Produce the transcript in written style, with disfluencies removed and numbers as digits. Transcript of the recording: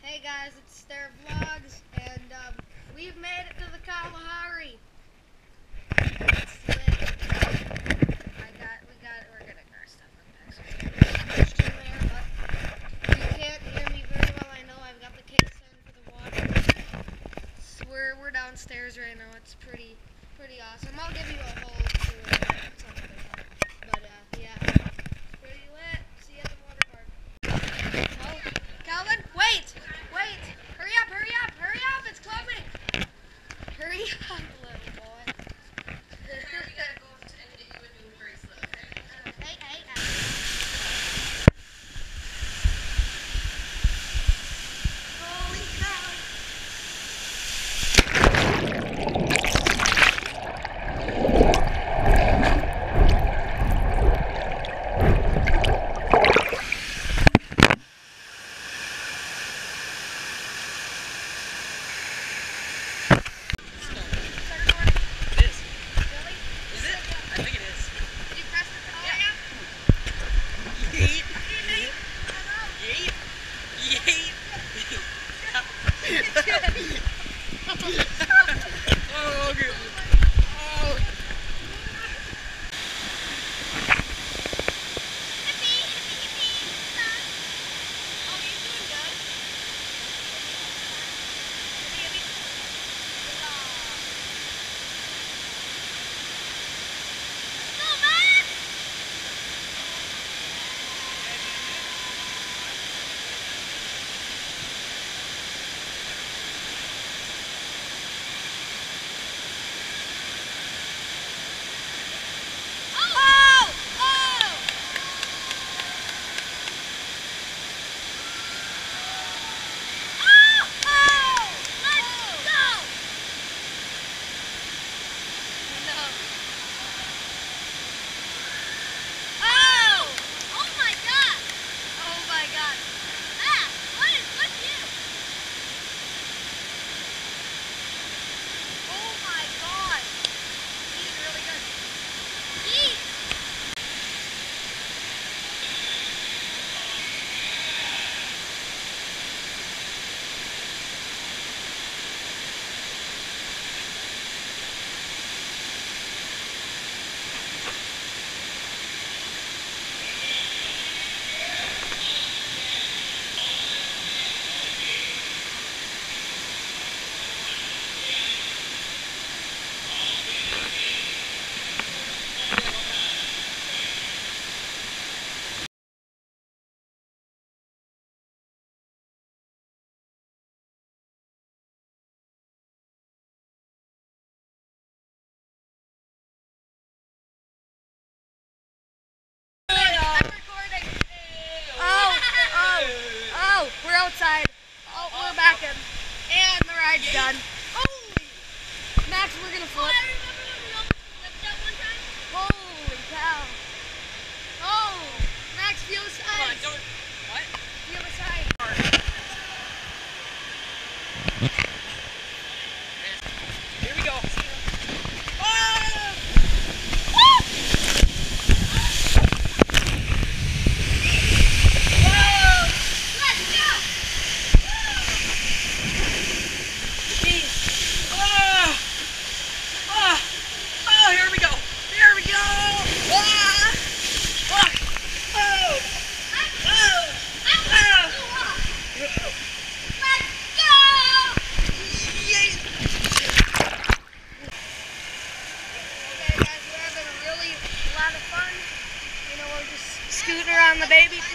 Hey guys, it's Stair Vlogs, and we've made it to the Kalahari. We're getting our stuff unpacked. But you can't hear me very well. I know I've got the case on for the water. We're downstairs right now. It's pretty awesome. I'll give you a whole tour of something. But yeah, pretty lit. See you at the water park. Oh, Calvin, wait! Hurry up! It's coming! Hurry up, little boy. We gotta go and get you a new bracelet, okay? Hey. Holy cow! Oh, okay. Oh. Oh, we're outside. Oh, we're back in. And the ride's done. Holy! Max, we're gonna flip. Holy cow. Oh! Max, feel the side. What? Feel the side. Here we go. Scooting around the baby